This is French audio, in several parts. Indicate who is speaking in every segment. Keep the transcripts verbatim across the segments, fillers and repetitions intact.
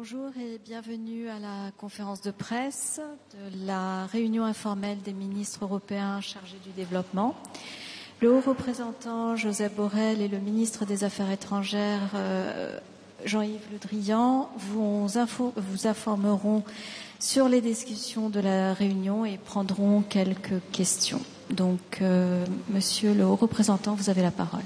Speaker 1: Bonjour et bienvenue à la conférence de presse de la réunion informelle des ministres européens chargés du développement. Le haut représentant Josep Borrell et le ministre des Affaires étrangères euh, Jean-Yves Le Drian vous, info, vous informeront sur les discussions de la réunion et prendront quelques questions. Donc, euh, monsieur le haut représentant, vous avez la parole.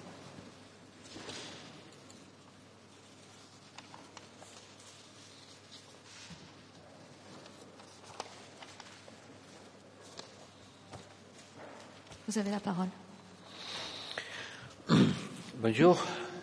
Speaker 1: Vous avez la parole.
Speaker 2: Bonjour.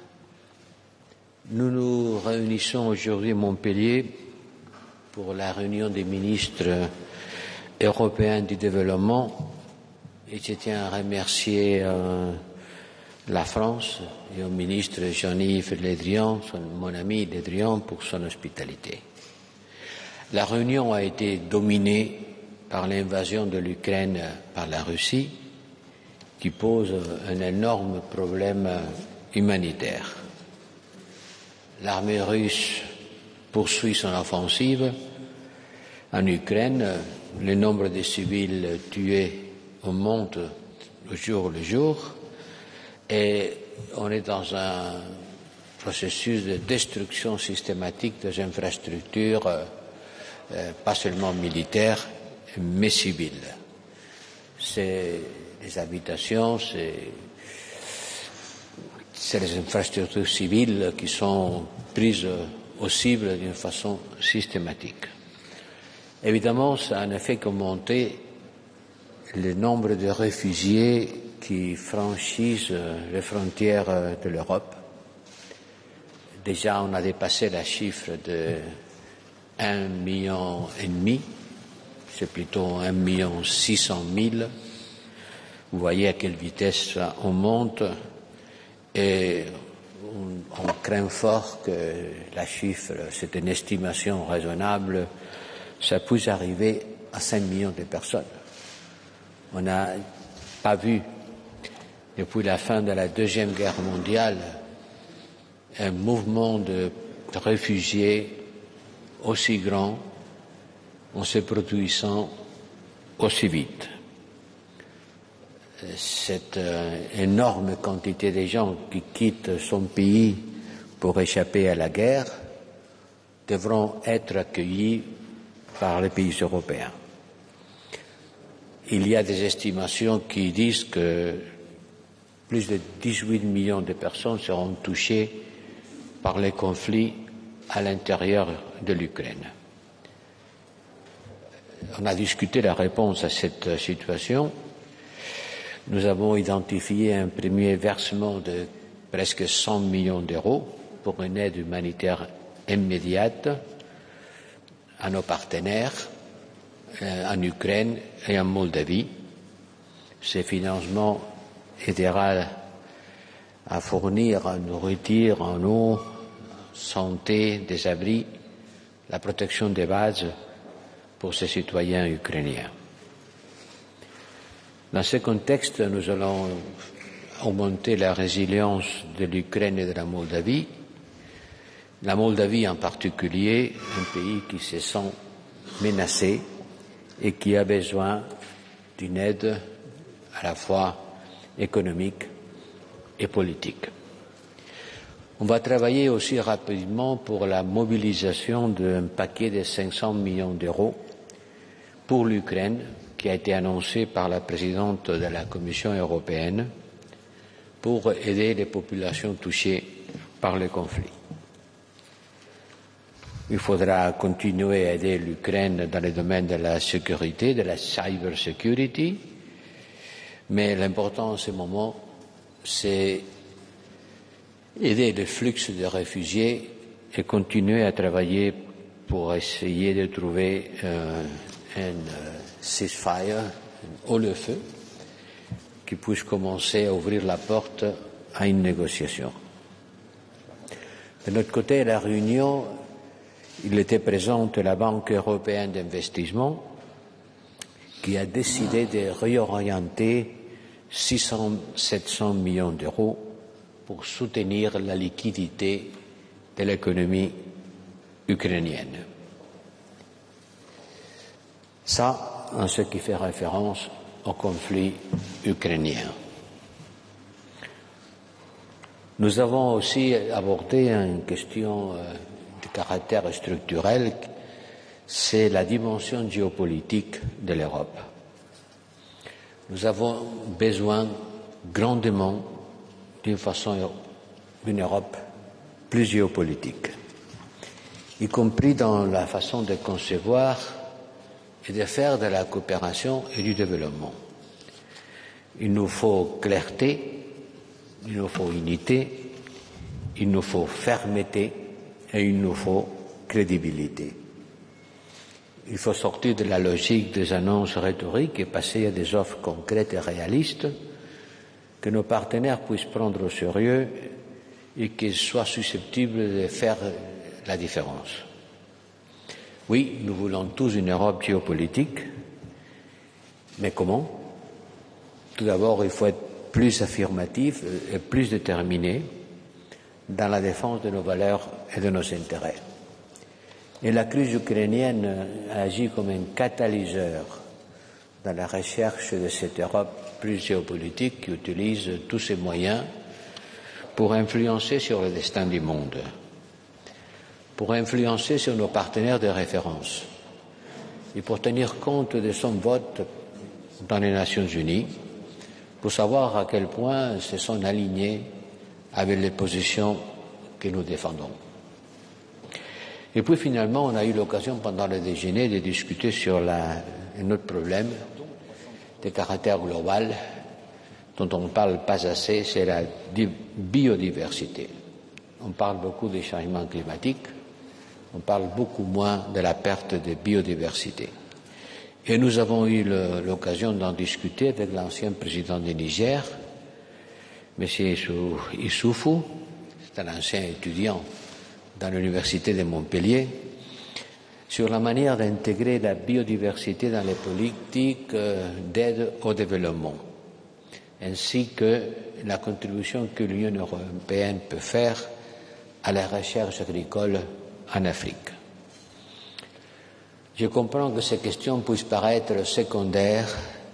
Speaker 2: Nous nous réunissons aujourd'hui à Montpellier pour la réunion des ministres européens du développement et je tiens à remercier euh, la France et au ministre Jean-Yves Le Drian, son, mon ami Le Drian, pour son hospitalité. La réunion a été dominée par l'invasion de l'Ukraine par la Russie, qui pose un énorme problème humanitaire. L'armée russe poursuit son offensive en Ukraine. Le nombre de civils tués augmente au jour le jour et on est dans un processus de destruction systématique des infrastructures, euh, pas seulement militaires, mais civiles. C'est les habitations, c'est, c'est les infrastructures civiles qui sont prises aux cibles d'une façon systématique. Évidemment, ça n'a fait qu'augmenter le nombre de réfugiés qui franchissent les frontières de l'Europe. Déjà, on a dépassé la chiffre de un million et demi, c'est plutôt un million six cent mille. Vous voyez à quelle vitesse on monte et on, on craint fort que la chiffre, c'est une estimation raisonnable, ça puisse arriver à cinq millions de personnes. On n'a pas vu, depuis la fin de la Deuxième Guerre mondiale, un mouvement de réfugiés aussi grand en se produisant aussi vite. Cette euh, énorme quantité de gens qui quittent son pays pour échapper à la guerre devront être accueillis par les pays européens. Il y a des estimations qui disent que plus de dix-huit millions de personnes seront touchées par les conflits à l'intérieur de l'Ukraine. On a discuté la réponse à cette situation. Nous avons identifié un premier versement de presque cent millions d'euros pour une aide humanitaire immédiate à nos partenaires euh, en Ukraine et en Moldavie. Ce financement aidera à fournir en nourriture, en eau, santé, des abris, la protection des bases pour ces citoyens ukrainiens. Dans ce contexte, nous allons augmenter la résilience de l'Ukraine et de la Moldavie. La Moldavie en particulier, un pays qui se sent menacé et qui a besoin d'une aide à la fois économique et politique. On va travailler aussi rapidement pour la mobilisation d'un paquet de cinq cents millions d'euros pour l'Ukraine, qui a été annoncé par la présidente de la Commission européenne pour aider les populations touchées par le conflit. Il faudra continuer à aider l'Ukraine dans le domaine de la sécurité, de la cyber security, mais l'important en ce moment, c'est aider le flux de réfugiés et continuer à travailler pour essayer de trouver euh, un euh, ceasefire, un haut-le-feu, qui puisse commencer à ouvrir la porte à une négociation. De notre côté, à la réunion, il était présent la Banque européenne d'investissement qui a décidé de réorienter six cents à sept cents millions d'euros pour soutenir la liquidité de l'économie ukrainienne. Ça, en ce qui fait référence au conflit ukrainien. Nous avons aussi abordé une question de caractère structurel, c'est la dimension géopolitique de l'Europe. Nous avons besoin grandement d'une façon, d'une Europe plus géopolitique, y compris dans la façon de concevoir et de faire de la coopération et du développement. Il nous faut clarté, il nous faut unité, il nous faut fermeté et il nous faut crédibilité. Il faut sortir de la logique des annonces rhétoriques et passer à des offres concrètes et réalistes que nos partenaires puissent prendre au sérieux et qu'ils soient susceptibles de faire la différence. Oui, nous voulons tous une Europe géopolitique, mais comment? Tout d'abord, il faut être plus affirmatif et plus déterminé dans la défense de nos valeurs et de nos intérêts. Et la crise ukrainienne agit comme un catalyseur dans la recherche de cette Europe plus géopolitique qui utilise tous ses moyens pour influencer sur le destin du monde, pour influencer sur nos partenaires de référence et pour tenir compte de son vote dans les Nations Unies, pour savoir à quel point ils se sont alignés avec les positions que nous défendons. Et puis finalement, on a eu l'occasion pendant le déjeuner de discuter sur la, un autre problème de caractère global dont on ne parle pas assez, c'est la biodiversité. On parle beaucoup des changements climatiques, on parle beaucoup moins de la perte de biodiversité. Et nous avons eu l'occasion d'en discuter avec l'ancien président du Niger, M. Issoufou, c'est un ancien étudiant dans l'université de Montpellier, sur la manière d'intégrer la biodiversité dans les politiques d'aide au développement, ainsi que la contribution que l'Union européenne peut faire à la recherche agricole en Afrique. Je comprends que ces questions puissent paraître secondaires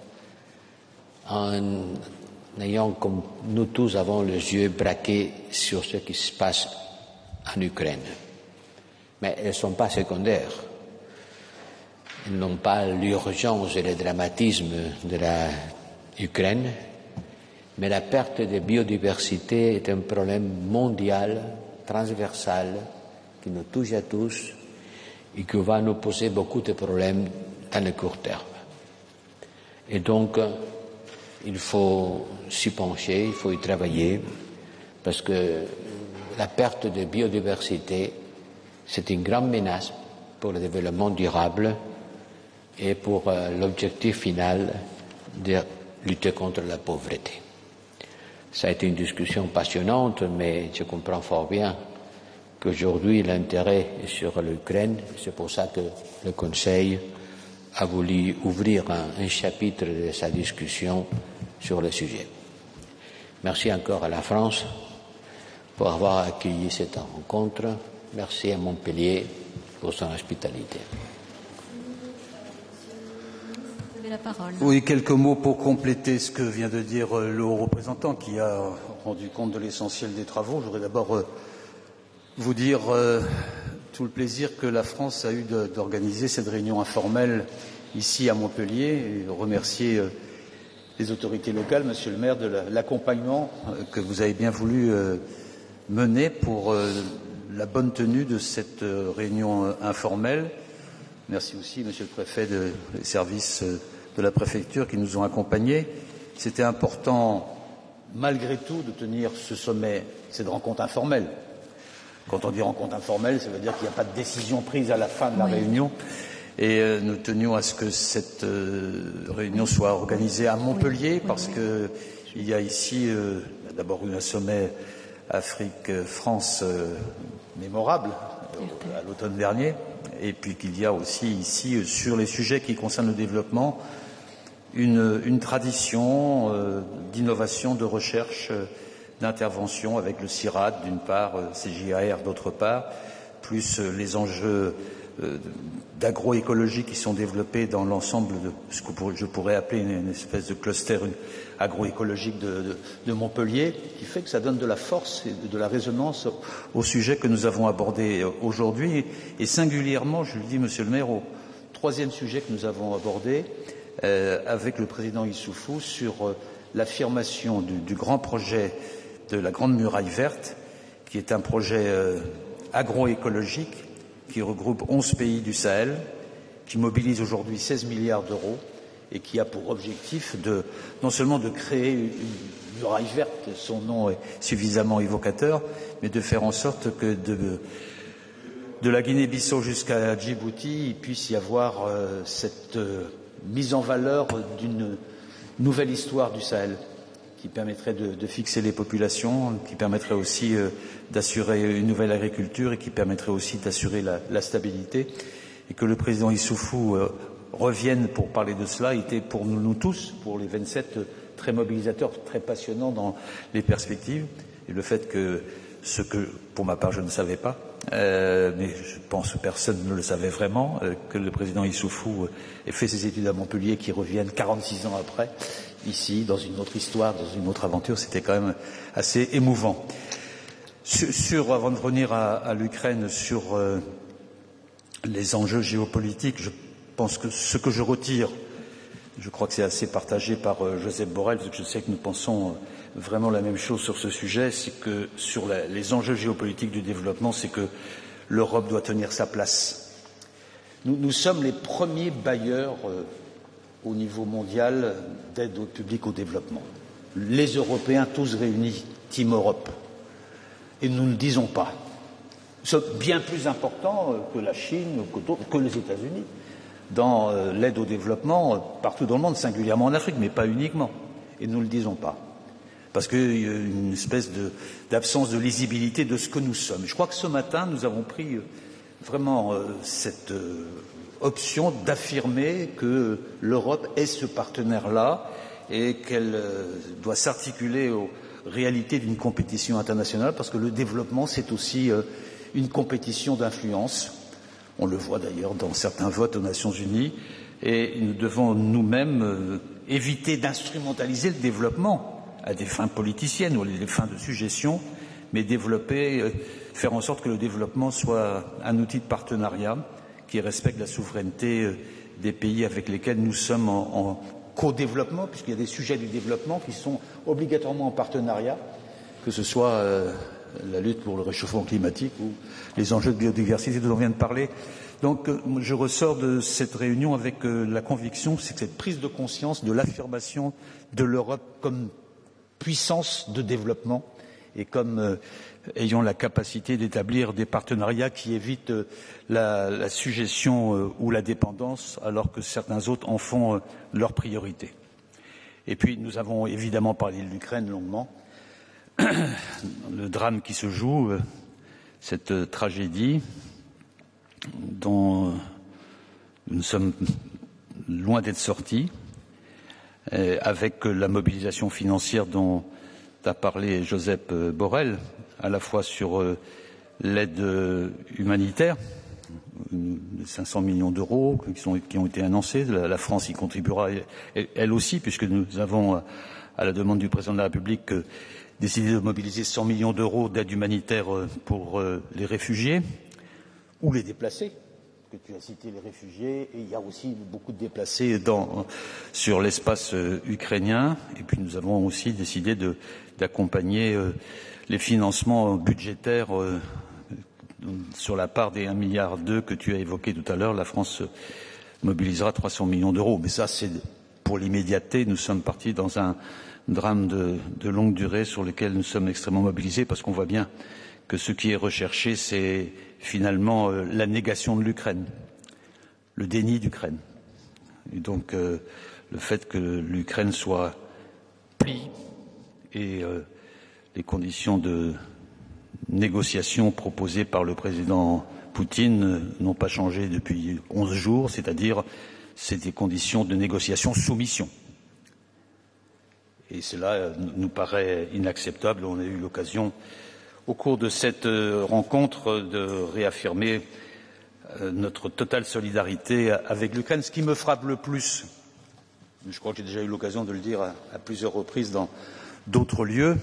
Speaker 2: en ayant, comme nous tous avons les yeux braqués sur ce qui se passe en Ukraine. Mais elles ne sont pas secondaires. Elles n'ont pas l'urgence et le dramatisme de l'Ukraine, mais la perte de biodiversité est un problème mondial, transversal, qui nous touche à tous et qui va nous poser beaucoup de problèmes dans le court terme. Et donc, il faut s'y pencher, il faut y travailler, parce que la perte de biodiversité, c'est une grande menace pour le développement durable et pour euh, l'objectif final de lutter contre la pauvreté. Ça a été une discussion passionnante, mais je comprends fort bien qu'aujourd'hui l'intérêt est sur l'Ukraine. C'est pour ça que le Conseil a voulu ouvrir un, un chapitre de sa discussion sur le sujet. Merci encore à la France pour avoir accueilli cette rencontre. Merci à Montpellier pour son hospitalité.
Speaker 1: Vous avez la parole.
Speaker 3: Oui, quelques mots pour compléter ce que vient de dire le haut représentant qui a rendu compte de l'essentiel des travaux. Je voudrais d'abord vous dire euh, tout le plaisir que la France a eu d'organiser cette réunion informelle ici à Montpellier et remercier euh, les autorités locales, Monsieur le maire, de l'accompagnement euh, que vous avez bien voulu euh, mener pour euh, la bonne tenue de cette euh, réunion euh, informelle. Merci aussi, Monsieur le préfet, de, des services euh, de la préfecture qui nous ont accompagnés. C'était important, malgré tout, de tenir ce sommet, cette rencontre informelle. Quand on dit rencontre informelle, ça veut dire qu'il n'y a pas de décision prise à la fin de la oui. réunion. Et euh, nous tenions à ce que cette euh, réunion soit organisée à Montpellier, oui. parce oui, oui. qu'il y a ici euh, d'abord eu un sommet Afrique-France euh, mémorable euh, à l'automne dernier, et puis qu'il y a aussi ici, euh, sur les sujets qui concernent le développement, une, une tradition euh, d'innovation, de recherche, euh, d'intervention avec le CIRAD d'une part, euh, C J A R d'autre part, plus les enjeux d'agroécologie qui sont développés dans l'ensemble de ce que je pourrais appeler une espèce de cluster agroécologique de, de, de Montpellier, qui fait que ça donne de la force et de la résonance au sujet que nous avons abordé aujourd'hui, et singulièrement, je le dis, Monsieur le maire, au troisième sujet que nous avons abordé euh, avec le président Issoufou sur euh, l'affirmation du, du grand projet de la Grande Muraille Verte, qui est un projet euh, agroécologique qui regroupe onze pays du Sahel, qui mobilise aujourd'hui seize milliards d'euros et qui a pour objectif de, non seulement de créer une muraille verte, son nom est suffisamment évocateur, mais de faire en sorte que de, de la Guinée-Bissau jusqu'à Djibouti, il puisse y avoir euh, cette euh, mise en valeur d'une nouvelle histoire du Sahel, qui permettrait de, de fixer les populations, qui permettrait aussi euh, d'assurer une nouvelle agriculture et qui permettrait aussi d'assurer la, la stabilité. Et que le président Issoufou euh, revienne pour parler de cela était pour nous, nous tous, pour les vingt-sept, euh, très mobilisateur, très passionnant dans les perspectives. Et le fait que ce que, pour ma part, je ne savais pas, euh, mais je pense que personne ne le savait vraiment, euh, que le président Issoufou euh, ait fait ses études à Montpellier, qui reviennent quarante-six ans après, ici, dans une autre histoire, dans une autre aventure, c'était quand même assez émouvant. Sur, sur avant de revenir à, à l'Ukraine, sur euh, les enjeux géopolitiques, je pense que ce que je retire, je crois que c'est assez partagé par euh, Josep Borrell, parce que je sais que nous pensons euh, vraiment la même chose sur ce sujet, c'est que sur la, les enjeux géopolitiques du développement, c'est que l'Europe doit tenir sa place. Nous, nous sommes les premiers bailleurs euh, au niveau mondial d'aide au public au développement. Les Européens tous réunis, Team Europe. Et nous ne le disons pas. C'est bien plus important que la Chine, que, que les États-Unis, dans euh, l'aide au développement, euh, partout dans le monde, singulièrement en Afrique, mais pas uniquement. Et nous ne le disons pas. Parce qu'il y a une espèce de, d'absence de lisibilité de ce que nous sommes. Je crois que ce matin, nous avons pris euh, vraiment euh, cette euh, option d'affirmer que l'Europe est ce partenaire-là et qu'elle euh, doit s'articuler aux réalités d'une compétition internationale, parce que le développement, c'est aussi euh, une compétition d'influence. On le voit d'ailleurs dans certains votes aux Nations Unies, et nous devons nous-mêmes euh, éviter d'instrumentaliser le développement à des fins politiciennes ou à des fins de suggestion, mais développer, euh, faire en sorte que le développement soit un outil de partenariat qui respecte la souveraineté euh, des pays avec lesquels nous sommes en, en co-développement, puisqu'il y a des sujets du développement qui sont obligatoirement en partenariat, que ce soit euh, la lutte pour le réchauffement climatique ou les enjeux de biodiversité dont on vient de parler. Donc euh, je ressors de cette réunion avec euh, la conviction, c'est que cette prise de conscience de l'affirmation de l'Europe comme puissance de développement et comme euh, ayant la capacité d'établir des partenariats qui évitent euh, la, la suggestion euh, ou la dépendance, alors que certains autres en font euh, leur priorité. Et puis nous avons évidemment parlé de l'Ukraine longuement, le drame qui se joue, euh, cette euh, tragédie dont euh, nous sommes loin d'être sortis, euh, avec euh, la mobilisation financière dont a parlé Josep Borrell, à la fois sur euh, l'aide euh, humanitaire, de cinq cents millions d'euros qui, sont, qui ont été annoncés. La, la France y contribuera elle, elle aussi, puisque nous avons, à la demande du président de la République, euh, décidé de mobiliser cent millions d'euros d'aide humanitaire euh, pour euh, les réfugiés ou les déplacés. Que tu as cité les réfugiés, et il y a aussi beaucoup de déplacés dans, sur l'espace euh, ukrainien. Et puis nous avons aussi décidé de, d'accompagner euh, les financements budgétaires euh, sur la part des un virgule deux milliard que tu as évoqué tout à l'heure. La France mobilisera trois cents millions d'euros. Mais ça, c'est pour l'immédiateté. Nous sommes partis dans un drame de, de longue durée sur lequel nous sommes extrêmement mobilisés, parce qu'on voit bien que ce qui est recherché, c'est finalement euh, la négation de l'Ukraine, le déni d'Ukraine. Et donc euh, le fait que l'Ukraine soit plie et euh, les conditions de négociation proposées par le président Poutine euh, n'ont pas changé depuis onze jours, c'est-à-dire c'est des conditions de négociation soumission. Et cela euh, nous paraît inacceptable. On a eu l'occasion au cours de cette rencontre de réaffirmer notre totale solidarité avec l'Ukraine. Ce qui me frappe le plus, je crois que j'ai déjà eu l'occasion de le dire à, à plusieurs reprises dans d'autres lieux,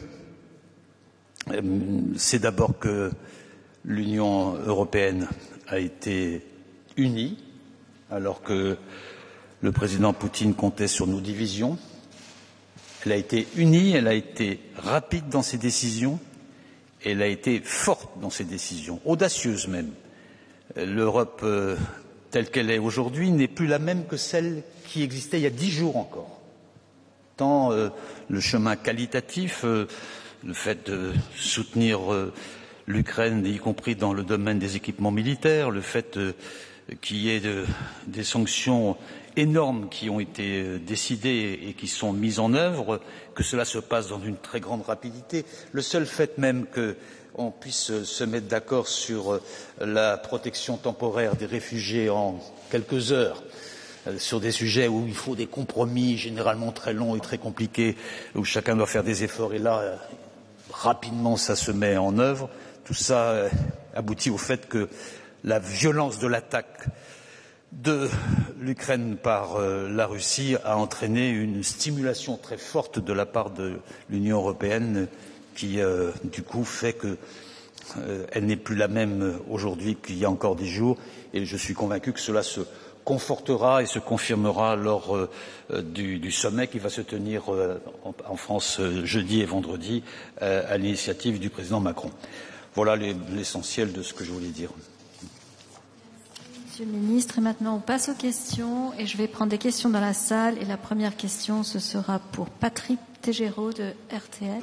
Speaker 3: c'est d'abord que l'Union européenne a été unie alors que le président Poutine comptait sur nos divisions. Elle a été unie, elle a été rapide dans ses décisions, et elle a été forte dans ses décisions, audacieuse même. L'Europe euh, telle qu'elle est aujourd'hui n'est plus la même que celle qui existait il y a dix jours encore. Tant euh, le chemin qualitatif, euh, le fait de soutenir euh, l'Ukraine, y compris dans le domaine des équipements militaires, le fait euh, qu'il y ait de, des sanctions énormes qui ont été décidées et qui sont mises en œuvre, que cela se passe dans une très grande rapidité. Le seul fait même qu'on puisse se mettre d'accord sur la protection temporaire des réfugiés en quelques heures, sur des sujets où il faut des compromis généralement très longs et très compliqués, où chacun doit faire des efforts, et là, rapidement, ça se met en œuvre. Tout ça aboutit au fait que la violence de l'attaque de l'Ukraine par euh, la Russie a entraîné une stimulation très forte de la part de l'Union européenne qui, euh, du coup, fait que euh, elle n'est plus la même aujourd'hui qu'il y a encore dix jours. Et je suis convaincu que cela se confortera et se confirmera lors euh, du, du sommet qui va se tenir euh, en, en France euh, jeudi et vendredi euh, à l'initiative du président Macron. Voilà l'essentiel de ce que je voulais dire.
Speaker 1: Monsieur le ministre, et maintenant on passe aux questions et je vais prendre des questions dans la salle et la première question ce sera pour Patrick Tégéraud de R T L.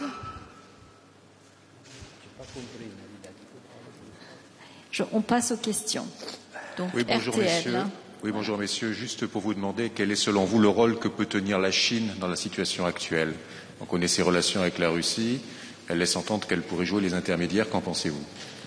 Speaker 1: Je, on passe aux questions. Donc
Speaker 4: oui, bonjour
Speaker 1: R T L.
Speaker 4: Messieurs.
Speaker 1: Hein.
Speaker 4: Oui, bonjour messieurs. Juste pour vous demander quel est selon vous le rôle que peut tenir la Chine dans la situation actuelle. On connaît ses relations avec la Russie. Elle laisse entendre qu'elle pourrait jouer les intermédiaires. Qu'en pensez-vous ?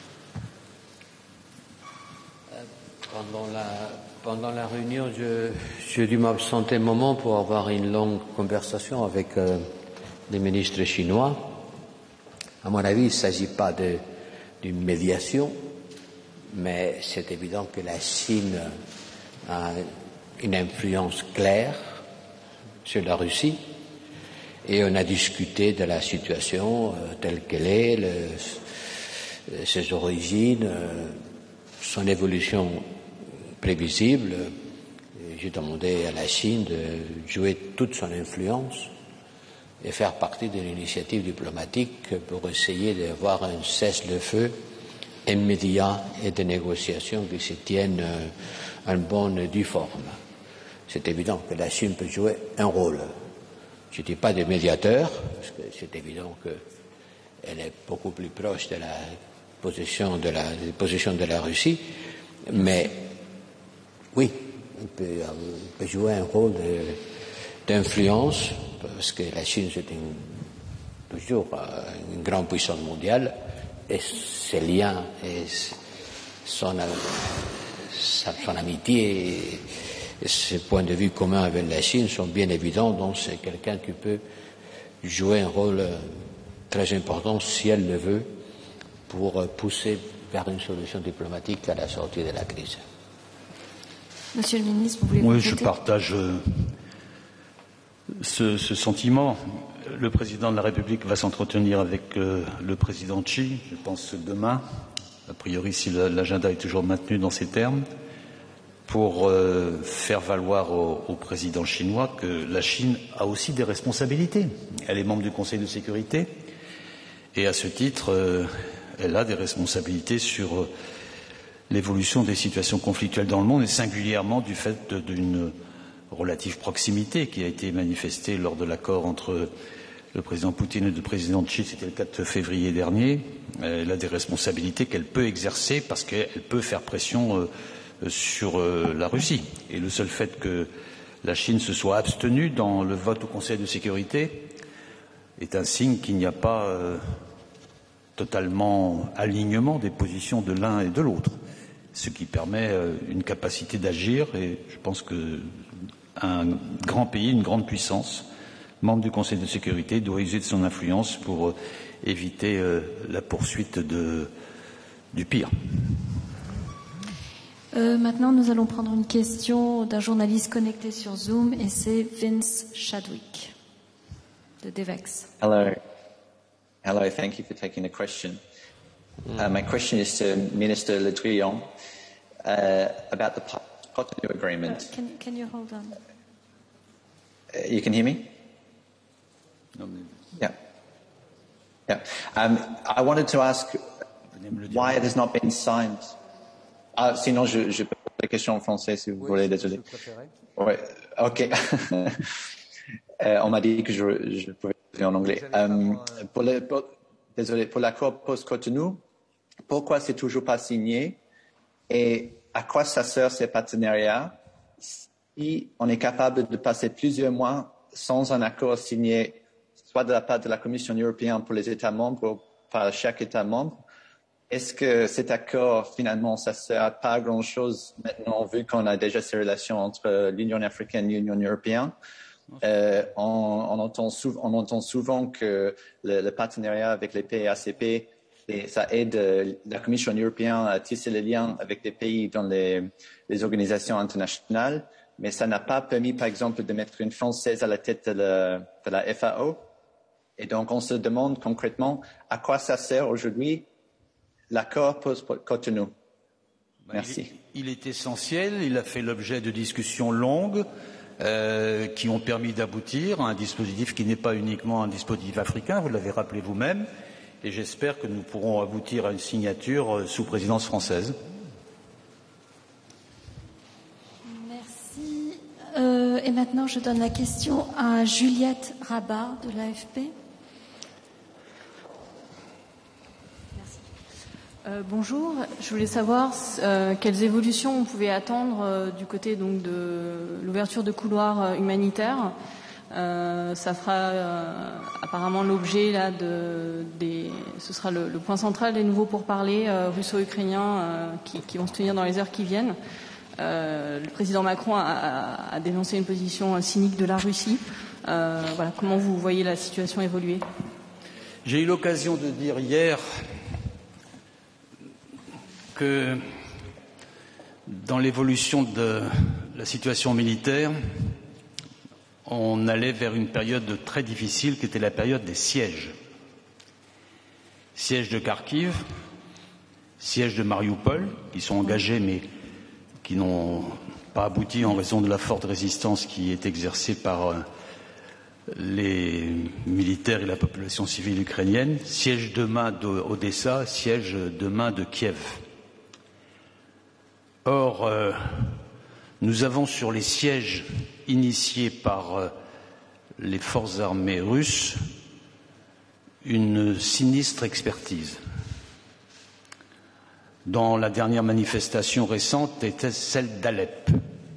Speaker 2: Pendant la, pendant la réunion, je, j'ai dû m'absenter un moment pour avoir une longue conversation avec euh, les ministres chinois. À mon avis, il ne s'agit pas de, d'une médiation, mais c'est évident que la Chine a une influence claire sur la Russie et on a discuté de la situation euh, telle qu'elle est, le, ses origines, euh, son évolution prévisible. J'ai demandé à la Chine de jouer toute son influence et faire partie de l'initiative diplomatique pour essayer d'avoir un cessez-le-feu immédiat et de négociations qui se tiennent en bonne et due forme. C'est évident que la Chine peut jouer un rôle. Je ne dis pas de médiateur, parce que c'est évident qu'elle est beaucoup plus proche de la position de la, de la position de la Russie, mais oui, elle peut, elle peut jouer un rôle de, d'influence, parce que la Chine, c'est une, toujours une grande puissance mondiale, et ses liens et son, son amitié et ses points de vue communs avec la Chine sont bien évidents, donc c'est quelqu'un qui peut jouer un rôle très important, si elle le veut, pour pousser vers une solution diplomatique à la sortie de la crise.
Speaker 1: Monsieur le ministre, vous voulez
Speaker 3: Oui,
Speaker 1: compléter ?
Speaker 3: je partage ce, ce sentiment. Le président de la République va s'entretenir avec euh, le président Xi, je pense demain, a priori si l'agenda est toujours maintenu dans ces termes, pour euh, faire valoir au, au président chinois que la Chine a aussi des responsabilités. Elle est membre du Conseil de sécurité et à ce titre, euh, elle a des responsabilités sur euh, l'évolution des situations conflictuelles dans le monde et singulièrement du fait de, d'une relative proximité qui a été manifestée lors de l'accord entre le président Poutine et le président Xi, c'était le quatre février dernier. Elle a des responsabilités qu'elle peut exercer parce qu'elle peut faire pression euh, sur euh, la Russie. Et le seul fait que la Chine se soit abstenue dans le vote au Conseil de sécurité est un signe qu'il n'y a pas euh, totalement alignement des positions de l'un et de l'autre, ce qui permet euh, une capacité d'agir et je pense qu'un grand pays, une grande puissance membre du Conseil de sécurité, doit user de son influence pour éviter euh, la poursuite de, du pire.
Speaker 1: Euh, maintenant, nous allons prendre une question d'un journaliste connecté sur Zoom, et c'est Vince Chadwick de Devex.
Speaker 5: Hello. Hello, thank you for taking the question. Uh, my question is to Minister Le Drian uh, about the Cotonou Agreement.
Speaker 1: Uh, can, can you hold on?
Speaker 5: Uh, you can hear me? Yeah. Yeah. Um, I wanted to ask why it has not been signed. Ah, sinon, je, je peux poser la question en français si vous oui, voulez, désolé. Ouais, ok. euh, on m'a dit que je, je pouvais poser en anglais. Um, pour le, pour, désolé, pour l'accord post-Cotonou, pourquoi c'est toujours pas signé et à quoi ça sert ces partenariats si on est capable de passer plusieurs mois sans un accord signé, soit de la part de la Commission européenne pour les États membres ou par chaque État membre? Est-ce que cet accord, finalement, ça ne sert à pas grand-chose maintenant, vu qu'on a déjà ces relations entre l'Union africaine et l'Union européenne? euh, on, on, entend sou- on entend souvent que le, le partenariat avec les pays A C P, et ça aide la Commission européenne à tisser les liens avec des pays dans les, les organisations internationales, mais ça n'a pas permis, par exemple, de mettre une Française à la tête de la, de la F A O. Et donc, on se demande concrètement à quoi ça sert aujourd'hui l'accord post-Cotonou. Merci.
Speaker 3: Il, il est essentiel, il a fait l'objet de discussions longues euh, qui ont permis d'aboutir à un dispositif qui n'est pas uniquement un dispositif africain, vous l'avez rappelé vous-même, et j'espère que nous pourrons aboutir à une signature sous présidence française.
Speaker 1: Merci. Euh, et maintenant, je donne la question à Juliette Rabat de l'A F P.
Speaker 6: Euh, bonjour, je voulais savoir euh, quelles évolutions on pouvait attendre euh, du côté donc de l'ouverture de couloirs euh, humanitaires. Euh, ça fera euh, apparemment l'objet là de des, ce sera le, le point central des nouveaux pourparlers euh, russo-ukrainiens euh, qui, qui vont se tenir dans les heures qui viennent. Euh, le président Macron a, a, a dénoncé une position cynique de la Russie. Euh, voilà, comment vous voyez la situation évoluer?
Speaker 3: J'ai eu l'occasion de dire hier que dans l'évolution de la situation militaire, on allait vers une période très difficile qui était la période des sièges. Siège de Kharkiv, siège de Mariupol, qui sont engagés mais qui n'ont pas abouti en raison de la forte résistance qui est exercée par les militaires et la population civile ukrainienne. Siège demain d'Odessa, siège demain de Kiev. Or, euh, nous avons sur les sièges initiés par euh, les forces armées russes une sinistre expertise. Dans la dernière manifestation récente était celle d'Alep,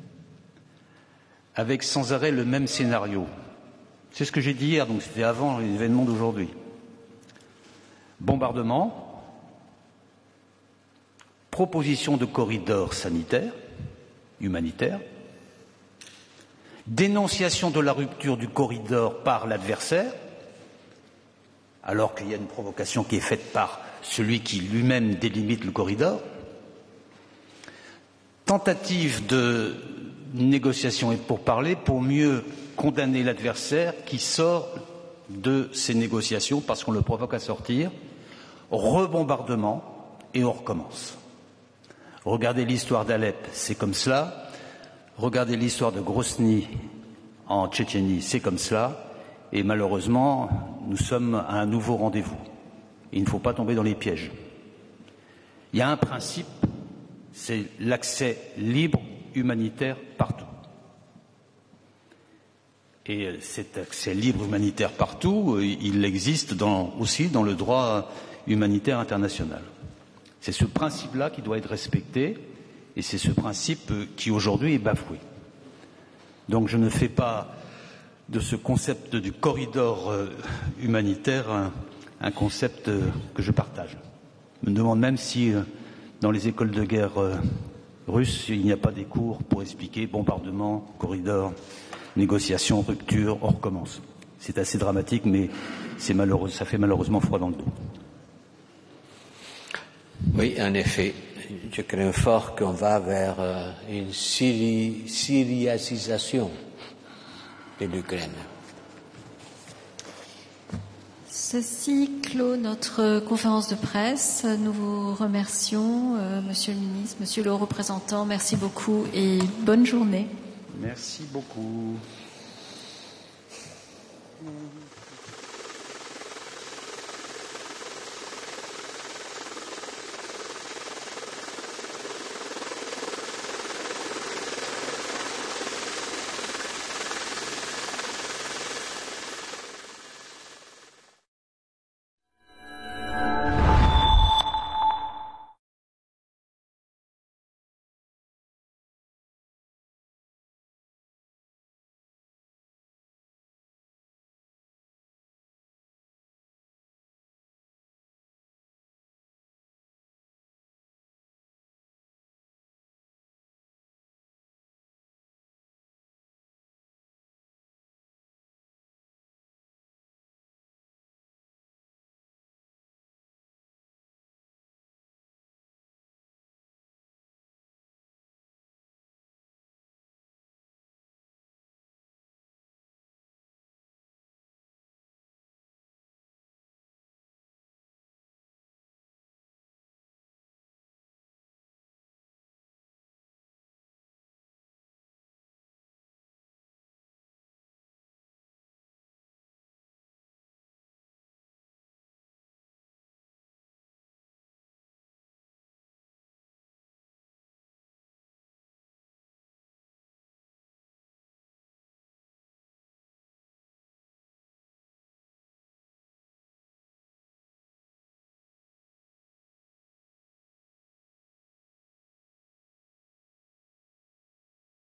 Speaker 3: avec sans arrêt le même scénario. C'est ce que j'ai dit hier, donc c'était avant l'événement d'aujourd'hui. Bombardement, proposition de corridor sanitaire, humanitaire, dénonciation de la rupture du corridor par l'adversaire, alors qu'il y a une provocation qui est faite par celui qui lui-même délimite le corridor, tentative de négociation et de pourparlers pour mieux condamner l'adversaire qui sort de ces négociations parce qu'on le provoque à sortir, rebombardement et on recommence. Regardez l'histoire d'Alep, c'est comme cela. Regardez l'histoire de Grozny en Tchétchénie, c'est comme cela. Et malheureusement, nous sommes à un nouveau rendez-vous. Il ne faut pas tomber dans les pièges. Il y a un principe, c'est l'accès libre humanitaire partout. Et cet accès libre humanitaire partout, il existe dans, aussi dans le droit humanitaire international. C'est ce principe-là qui doit être respecté et c'est ce principe qui aujourd'hui est bafoué. Donc je ne fais pas de ce concept du corridor humanitaire un, un concept que je partage. Je me demande même si dans les écoles de guerre russes, il n'y a pas des cours pour expliquer bombardement, corridor, négociation, rupture, on recommence. c'est assez dramatique, mais c'est malheureux, ça fait malheureusement froid dans le dos.
Speaker 2: Oui, en effet. Je crains fort qu'on va vers euh, une syri syriacisation de l'Ukraine.
Speaker 1: Ceci clôt notre conférence de presse. Nous vous remercions, euh, Monsieur le ministre, Monsieur le représentant. Merci beaucoup et bonne journée.
Speaker 3: Merci beaucoup.